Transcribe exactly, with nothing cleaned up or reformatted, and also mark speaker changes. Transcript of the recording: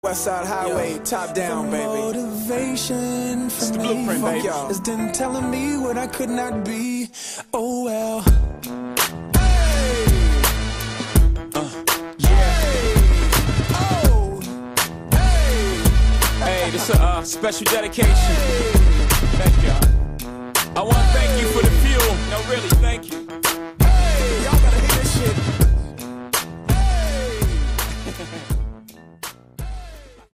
Speaker 1: West Side Highway,
Speaker 2: Yo.
Speaker 1: top down,
Speaker 2: the
Speaker 1: baby.
Speaker 2: Motivation for
Speaker 1: It's the
Speaker 2: me
Speaker 1: blueprint, baby.
Speaker 2: is then telling me what I could not be. Oh well.
Speaker 1: Hey! Uh, yeah. Oh! Hey!
Speaker 3: Hey, this is a uh, special dedication. Thank y'all. I want to thank you for the fuel. No, really.